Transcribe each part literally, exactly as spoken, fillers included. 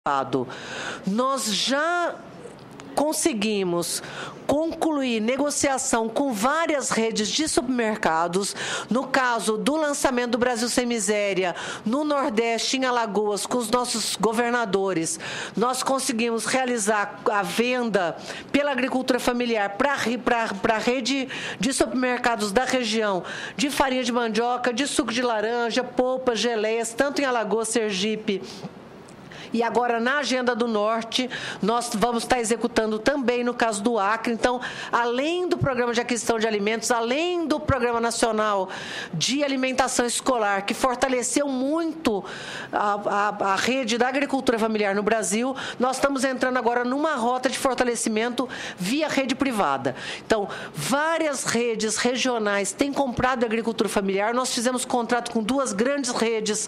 Nós já conseguimos concluir negociação com várias redes de supermercados. No caso do lançamento do Brasil Sem Miséria, no Nordeste, em Alagoas, com os nossos governadores, nós conseguimos realizar a venda pela agricultura familiar para a rede de supermercados da região de farinha de mandioca, de suco de laranja, polpas, geleias, tanto em Alagoas, Sergipe. E agora, na Agenda do Norte, nós vamos estar executando também no caso do Acre. Então, além do Programa de Aquisição de Alimentos, além do Programa Nacional de Alimentação Escolar, que fortaleceu muito a, a, a rede da agricultura familiar no Brasil, nós estamos entrando agora numa rota de fortalecimento via rede privada. Então, várias redes regionais têm comprado agricultura familiar. Nós fizemos contrato com duas grandes redes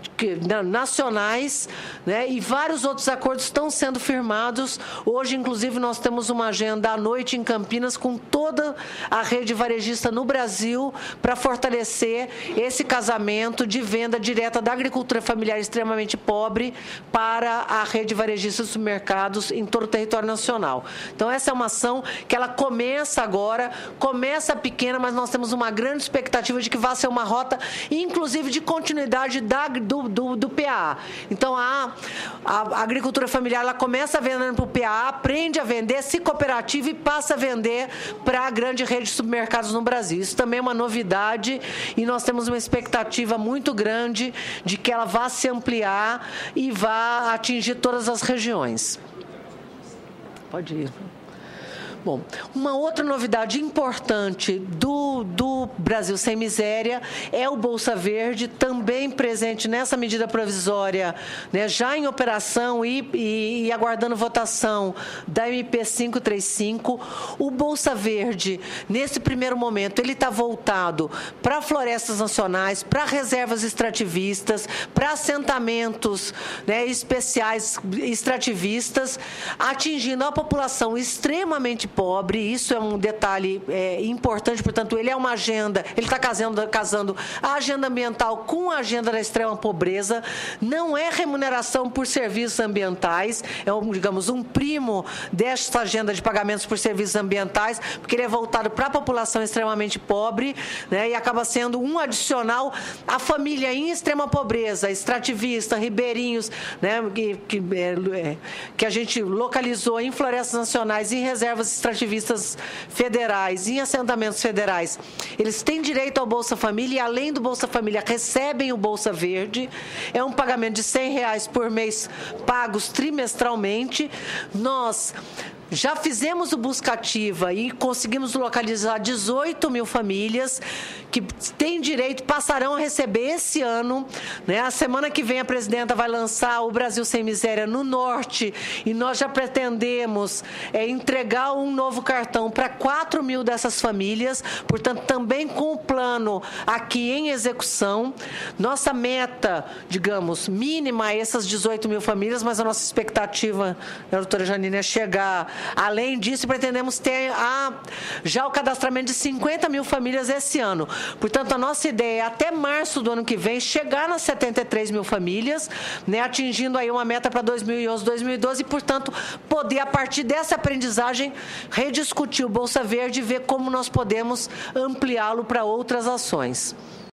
nacionais, né? E vários outros acordos estão sendo firmados. Hoje, inclusive, nós temos uma agenda à noite em Campinas com toda a rede varejista no Brasil para fortalecer esse casamento de venda direta da agricultura familiar extremamente pobre para a rede varejista de supermercados em todo o território nacional. Então, essa é uma ação que ela começa agora, começa pequena, mas nós temos uma grande expectativa de que vá ser uma rota, inclusive, de continuidade da, do, do, do P A A. Então, a A agricultura familiar, ela começa vendendo para o P A A, aprende a vender, se cooperativa e passa a vender para a grande rede de supermercados no Brasil. Isso também é uma novidade e nós temos uma expectativa muito grande de que ela vá se ampliar e vá atingir todas as regiões. Pode ir. Bom, uma outra novidade importante do, do Brasil Sem Miséria é o Bolsa Verde, também presente nessa medida provisória, né, já em operação e, e, e aguardando votação da M P quinhentos e trinta e cinco. O Bolsa Verde, nesse primeiro momento, ele está voltado para florestas nacionais, para reservas extrativistas, para assentamentos, né, especiais extrativistas, atingindo a população extremamente pobre. Isso é um detalhe é, importante, portanto, ele é uma agenda, ele está casando, casando a agenda ambiental com a agenda da extrema pobreza. Não é remuneração por serviços ambientais, é, um, digamos, um primo desta agenda de pagamentos por serviços ambientais, porque ele é voltado para a população extremamente pobre, né, e acaba sendo um adicional à família em extrema pobreza, extrativista, ribeirinhos, né, que, que, é, que a gente localizou em florestas nacionais, em reservas extrativistas federais, em assentamentos federais. Eles têm direito ao Bolsa Família e, além do Bolsa Família, recebem o Bolsa Verde. É um pagamento de cem reais por mês, pagos trimestralmente. Nós já fizemos o Busca Ativa e conseguimos localizar dezoito mil famílias que têm direito, passarão a receber esse ano, né? A semana que vem a presidenta vai lançar o Brasil Sem Miséria no Norte e nós já pretendemos é, entregar um novo cartão para quatro mil dessas famílias, portanto, também com o plano aqui em execução. Nossa meta, digamos, mínima é essas dezoito mil famílias, mas a nossa expectativa, a doutora Janine, é chegar. Além disso, pretendemos ter a, já o cadastramento de cinquenta mil famílias esse ano. Portanto, a nossa ideia é, até março do ano que vem, chegar nas setenta e três mil famílias, né, atingindo aí uma meta para dois mil e onze, dois mil e doze, e, portanto, poder, a partir dessa aprendizagem, rediscutir o Bolsa Verde e ver como nós podemos ampliá-lo para outras ações.